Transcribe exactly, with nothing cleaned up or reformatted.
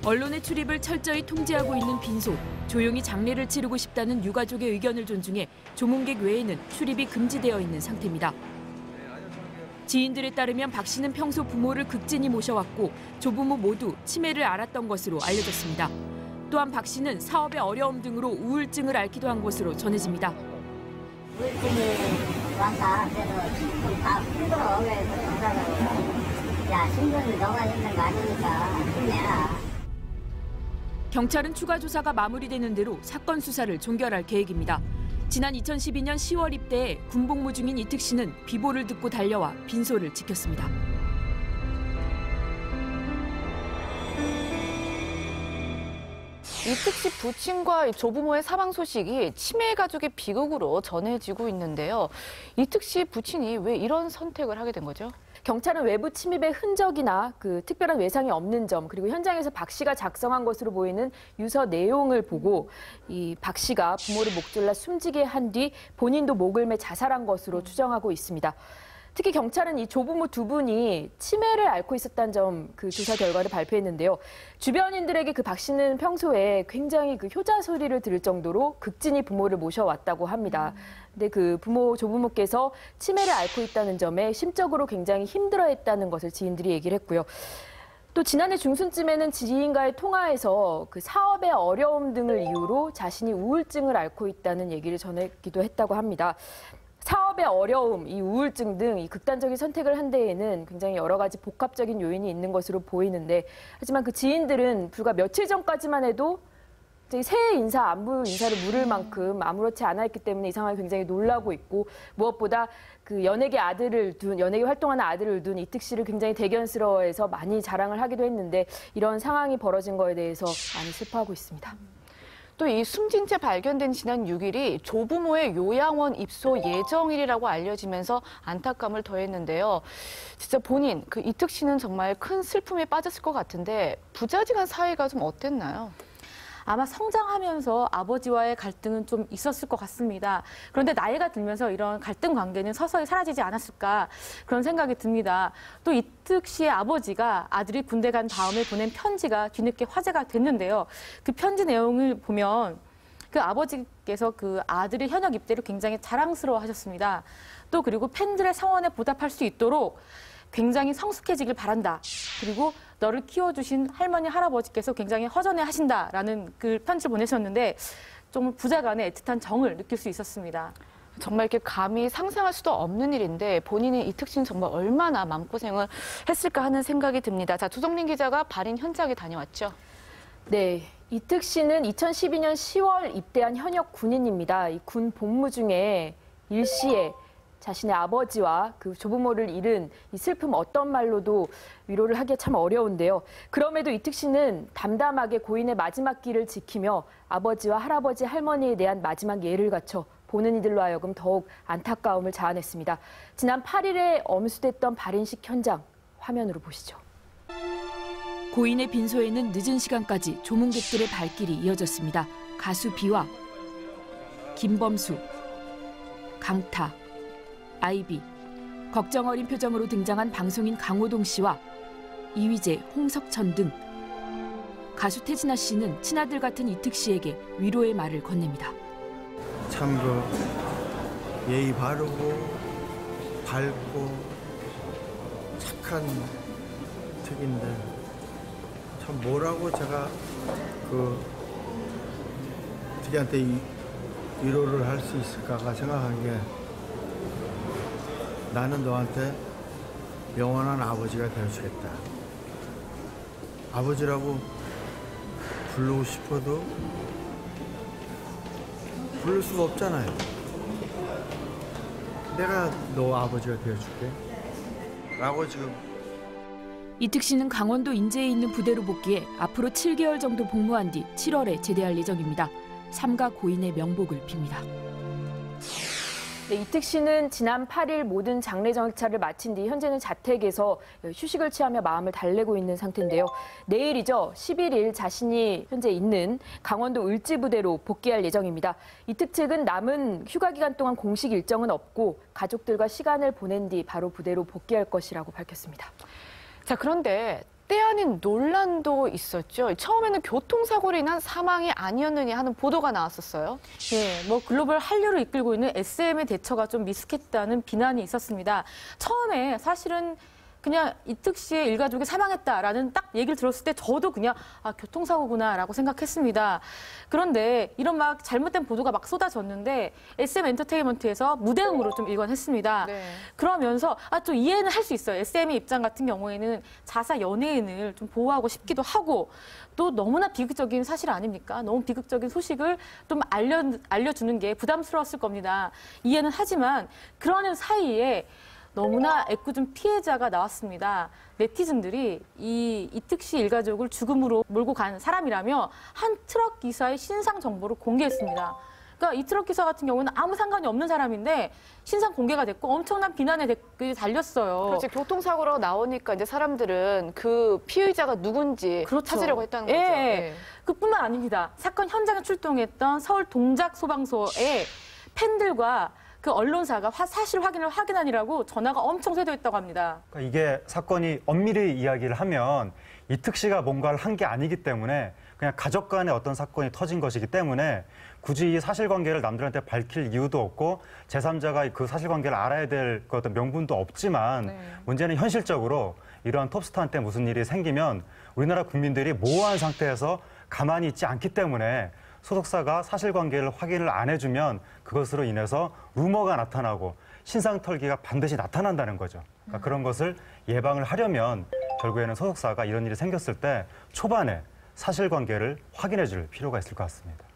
언론의 출입을 철저히 통제하고 있는 빈소, 조용히 장례를 치르고 싶다는 유가족의 의견을 존중해 조문객 외에는 출입이 금지되어 있는 상태입니다. 지인들에 따르면 박 씨는 평소 부모를 극진히 모셔왔고 조부모 모두 치매를 앓았던 것으로 알려졌습니다. 또한 박 씨는 사업의 어려움 등으로 우울증을 앓기도 한 것으로 전해집니다. 우울증이 왔다. 그래서 다 힘들어. 그래서 야, 신경이 너가 힘든 거 아니니까 힘내라. 경찰은 추가 조사가 마무리되는 대로 사건 수사를 종결할 계획입니다. 지난 이천십이 년 시월 입대해 군복무 중인 이특 씨는 비보를 듣고 달려와 빈소를 지켰습니다. 이특 씨 부친과 조부모의 사망 소식이 치매 가족의 비극으로 전해지고 있는데요. 이특 씨 부친이 왜 이런 선택을 하게 된 거죠? 경찰은 외부 침입의 흔적이나 그 특별한 외상이 없는 점, 그리고 현장에서 박 씨가 작성한 것으로 보이는 유서 내용을 보고 이 박 씨가 부모를 목졸라 숨지게 한 뒤 본인도 목을 매 자살한 것으로 추정하고 있습니다. 특히 경찰은 이 조부모 두 분이 치매를 앓고 있었다는 점 그 조사 결과를 발표했는데요. 주변인들에게 그 박 씨는 평소에 굉장히 그 효자 소리를 들을 정도로 극진히 부모를 모셔왔다고 합니다. 근데 그 부모 조부모께서 치매를 앓고 있다는 점에 심적으로 굉장히 힘들어했다는 것을 지인들이 얘기를 했고요. 또 지난해 중순쯤에는 지인과의 통화에서 그 사업의 어려움 등을 이유로 자신이 우울증을 앓고 있다는 얘기를 전했기도 했다고 합니다. 사업의 어려움, 이 우울증 등 이 극단적인 선택을 한 데에는 굉장히 여러 가지 복합적인 요인이 있는 것으로 보이는데, 하지만 그 지인들은 불과 며칠 전까지만 해도 새해 인사, 안부 인사를 물을 만큼 아무렇지 않아 있기 때문에 이 상황이 굉장히 놀라고 있고, 무엇보다 그 연예계 아들을 둔, 연예계 활동하는 아들을 둔 이특 씨를 굉장히 대견스러워해서 많이 자랑을 하기도 했는데, 이런 상황이 벌어진 거에 대해서 많이 슬퍼하고 있습니다. 또 이 숨진 채 발견된 지난 육 일이 조부모의 요양원 입소 예정일이라고 알려지면서 안타까움을 더했는데요. 진짜 본인, 그 이특 씨는 정말 큰 슬픔에 빠졌을 것 같은데 부자지간 사이가 좀 어땠나요? 아마 성장하면서 아버지와의 갈등은 좀 있었을 것 같습니다. 그런데 나이가 들면서 이런 갈등 관계는 서서히 사라지지 않았을까 그런 생각이 듭니다. 또 이특 씨의 아버지가 아들이 군대 간 다음에 보낸 편지가 뒤늦게 화제가 됐는데요. 그 편지 내용을 보면 그 아버지께서 그 아들의 현역 입대를 굉장히 자랑스러워하셨습니다. 또 그리고 팬들의 성원에 보답할 수 있도록 굉장히 성숙해지길 바란다. 그리고 너를 키워주신 할머니, 할아버지께서 굉장히 허전해 하신다라는 그 편지를 보내셨는데 좀 부자간의 애틋한 정을 느낄 수 있었습니다. 정말 이렇게 감히 상상할 수도 없는 일인데 본인이 이특 씨는 정말 얼마나 마음고생을 했을까 하는 생각이 듭니다. 자, 조정린 기자가 발인 현장에 다녀왔죠. 네, 이특 씨는 이천십이 년 시월 입대한 현역 군인입니다. 이 군 복무 중에 일시에 자신의 아버지와 그 조부모를 잃은 이 슬픔 어떤 말로도 위로를 하기가 참 어려운데요. 그럼에도 이특 씨는 담담하게 고인의 마지막 길을 지키며 아버지와 할아버지, 할머니에 대한 마지막 예를 갖춰 보는 이들로 하여금 더욱 안타까움을 자아냈습니다. 지난 팔 일에 엄수됐던 발인식 현장 화면으로 보시죠. 고인의 빈소에는 늦은 시간까지 조문객들의 발길이 이어졌습니다. 가수 비와, 김범수, 강타, 아이비, 걱정 어린 표정으로 등장한 방송인 강호동 씨와 이휘재, 홍석천 등 가수 태진아 씨는 친아들 같은 이특 씨에게 위로의 말을 건넵니다. 참 그 예의 바르고 밝고 착한 특인데 참 뭐라고 제가 그 특이한테 위로를 할 수 있을까가 생각한 게 나는 너한테 영원한 아버지가 되어주겠다. 아버지라고 부르고 싶어도 부를 수가 없잖아요. 내가 너 아버지가 되어줄게. 라고 지금. 이특 씨는 강원도 인제에 있는 부대로 복귀해 앞으로 칠 개월 정도 복무한 뒤 칠월에 제대할 예정입니다. 삼가 고인의 명복을 빕니다. 네, 이특 씨는 지난 팔 일 모든 장례 절차를 마친 뒤 현재는 자택에서 휴식을 취하며 마음을 달래고 있는 상태인데요. 내일이죠. 십일 일 자신이 현재 있는 강원도 을지부대로 복귀할 예정입니다. 이특 측은 남은 휴가 기간 동안 공식 일정은 없고 가족들과 시간을 보낸 뒤 바로 부대로 복귀할 것이라고 밝혔습니다. 자, 그런데 때 아닌 논란도 있었죠. 처음에는 교통사고로 인한 사망이 아니었느냐 하는 보도가 나왔었어요. 예, 뭐 글로벌 한류를 이끌고 있는 에스엠의 대처가 좀 미숙했다는 비난이 있었습니다. 처음에 사실은 그냥 이특 씨의 일가족이 사망했다라는 딱 얘기를 들었을 때 저도 그냥 아, 교통사고구나라고 생각했습니다. 그런데 이런 막 잘못된 보도가 막 쏟아졌는데 에스엠 엔터테인먼트에서 무대응으로 좀 일관했습니다. 네. 그러면서 아, 또 이해는 할 수 있어요. 에스엠의 입장 같은 경우에는 자사 연예인을 좀 보호하고 싶기도 하고 또 너무나 비극적인 사실 아닙니까? 너무 비극적인 소식을 좀 알려, 알려주는 게 부담스러웠을 겁니다. 이해는 하지만 그러는 사이에 너무나 애꿎은 피해자가 나왔습니다. 네티즌들이 이 이특 씨 일가족을 죽음으로 몰고 간 사람이라며 한 트럭 기사의 신상 정보를 공개했습니다. 그러니까 이 트럭 기사 같은 경우는 아무 상관이 없는 사람인데 신상 공개가 됐고 엄청난 비난의 댓글이 달렸어요. 그렇지, 교통사고로 나오니까 이제 사람들은 그 피의자가 누군지 그렇죠. 찾으려고 했다는 예. 거죠. 예. 그뿐만 아닙니다. 사건 현장에 출동했던 서울 동작소방서의 팬들과 그 언론사가 화, 사실 확인을 확인하니라고 전화가 엄청 쇄도했다고 합니다. 그러니까 이게 사건이 엄밀히 이야기를 하면 이특 씨가 뭔가를 한 게 아니기 때문에 그냥 가족 간의 어떤 사건이 터진 것이기 때문에 굳이 이 사실관계를 남들한테 밝힐 이유도 없고 제삼자가 그 사실관계를 알아야 될 그 어떤 명분도 없지만 네. 문제는 현실적으로 이러한 톱스타한테 무슨 일이 생기면 우리나라 국민들이 모호한 상태에서 가만히 있지 않기 때문에 소속사가 사실관계를 확인을 안 해주면 그것으로 인해서 루머가 나타나고 신상털기가 반드시 나타난다는 거죠. 그러니까 그런 것을 예방을 하려면 결국에는 소속사가 이런 일이 생겼을 때 초반에 사실관계를 확인해 줄 필요가 있을 것 같습니다.